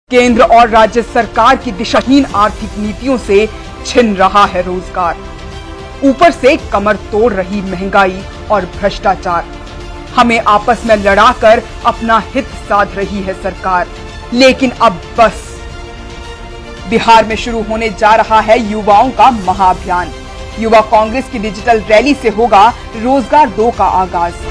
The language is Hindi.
केंद्र और राज्य सरकार की दिशाहीन आर्थिक नीतियों से छिन रहा है रोजगार। ऊपर से कमर तोड़ रही महंगाई और भ्रष्टाचार। हमें आपस में लड़ाकर अपना हित साध रही है सरकार। लेकिन अब बस। बिहार में शुरू होने जा रहा है युवाओं का महाअभियान। युवा कांग्रेस की डिजिटल रैली से होगा रोजगार 2 का आगाज।